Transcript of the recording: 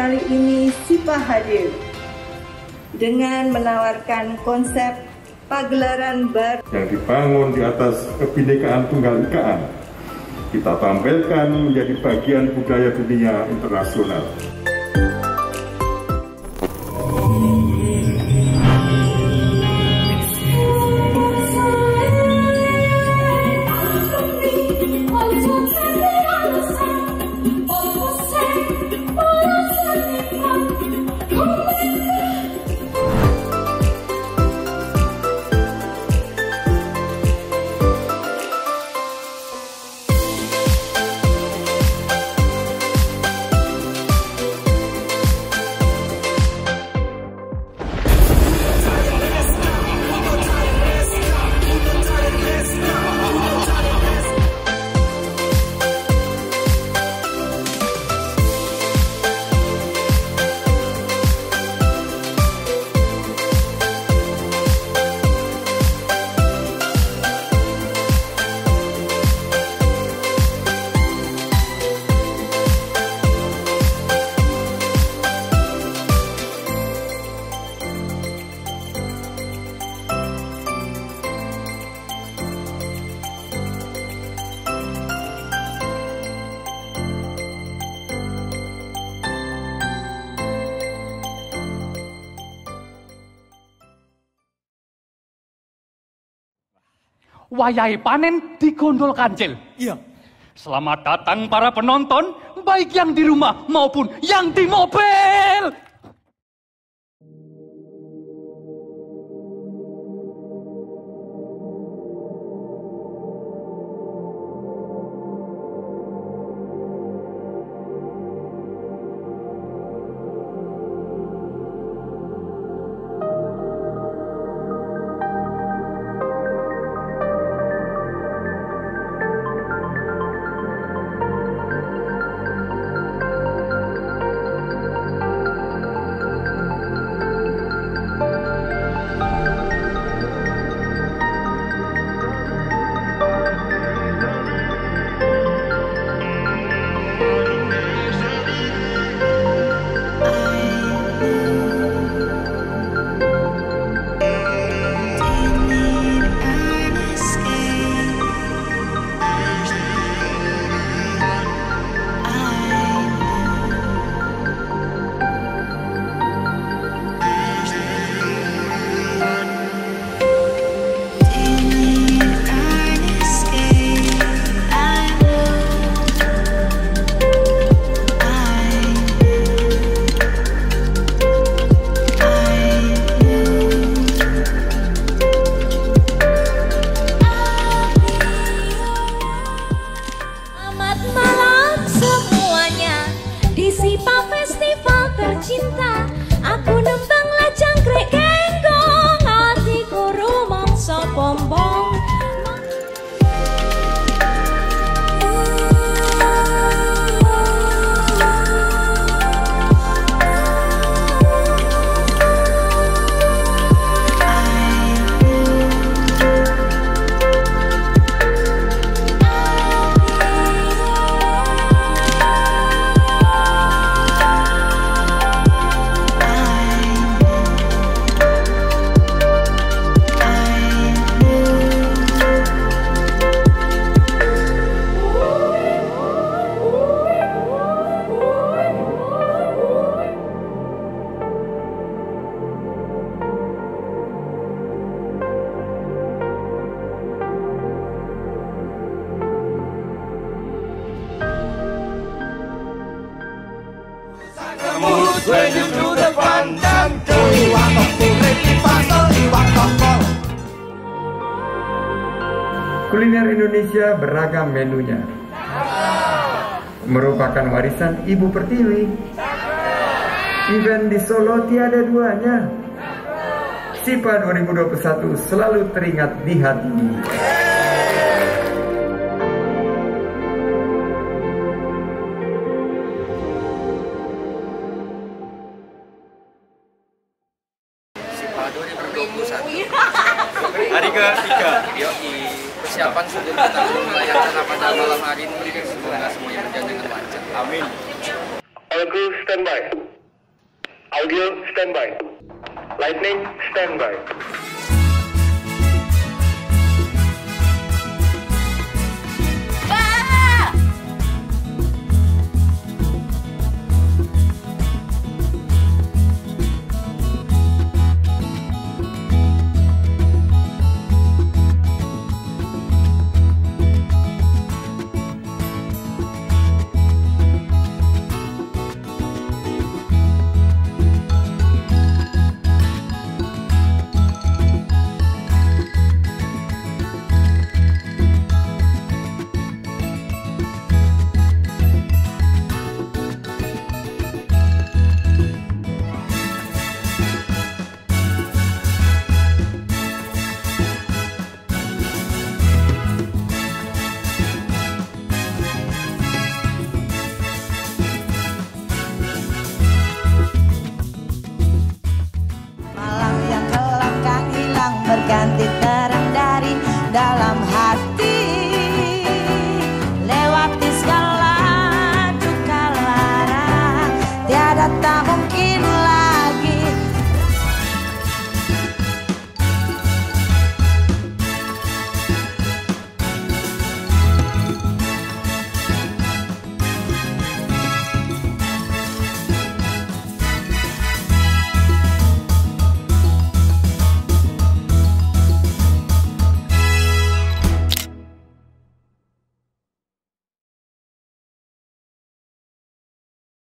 kali ini SIPA hadir dengan menawarkan konsep pagelaran baru yang dibangun di atas kebinekaan tunggal ikaan. Kita tampilkan menjadi bagian budaya dunia internasional. Wayahe panen di Gondol Kancil. Iya. Selamat datang para penonton, baik yang di rumah maupun yang di mobil. Kuliner Indonesia beragam menunya. Merupakan warisan Ibu Pertiwi. Event di Solo tiada duanya. SIPA 2021 selalu teringat di hati. SIPA 2021 hari ke-3. Yoi. Persiapan sudah kita melayangkan pada malam hari ini. Semoga semuanya berjalan dengan lancar. Amin. All crew standby. Audio standby. Lightning standby.